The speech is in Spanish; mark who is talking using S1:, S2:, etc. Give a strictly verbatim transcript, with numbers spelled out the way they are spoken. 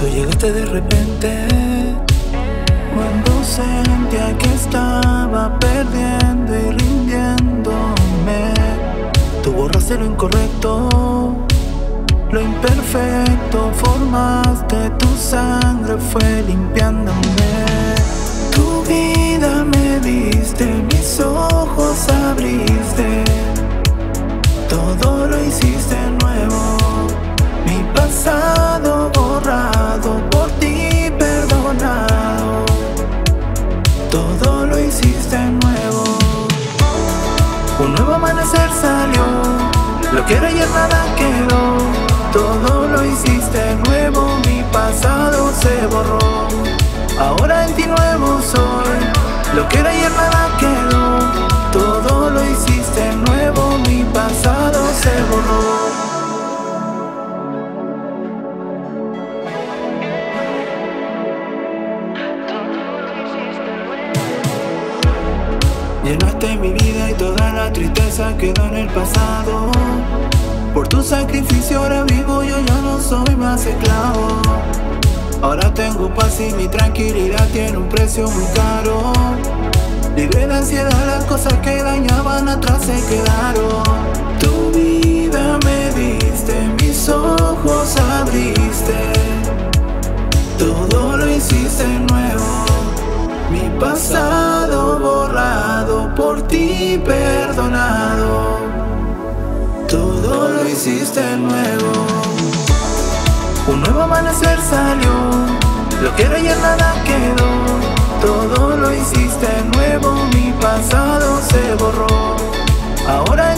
S1: llegaste de repente, cuando sentía que estaba perdiendo y rindiéndome. Tú borraste lo incorrecto, lo imperfecto, formaste tu sangre, fue limpiándome. Tu vida me diste, mis ojos abriste, todo lo hiciste nuevo. Mi pasado borrado, por ti perdonado, todo lo hiciste nuevo. Un nuevo amanecer salió, lo que era ayer nada quedó, todo lo hiciste nuevo. Mi pasado se borró, ahora en ti nuevo soy. Lo que era ayer nada quedó, todo lo hiciste nuevo. Mi pasado se borró. Llenaste mi vida y toda la tristeza quedó en el pasado. Por tu sacrificio ahora vivo, yo ya no soy más esclavo. Ahora tengo paz y mi tranquilidad tiene un precio muy caro. Libre de ansiedad, las cosas que dañaban atrás se quedaron. Tu vida me diste, mis ojos abriste, todo lo hiciste nuevo. Mi pasado borrado, por ti perdonado, todo lo hiciste nuevo. Un nuevo amanecer salió, lo que era ayer nada quedó, todo lo hiciste nuevo. Mi pasado se borró, ahora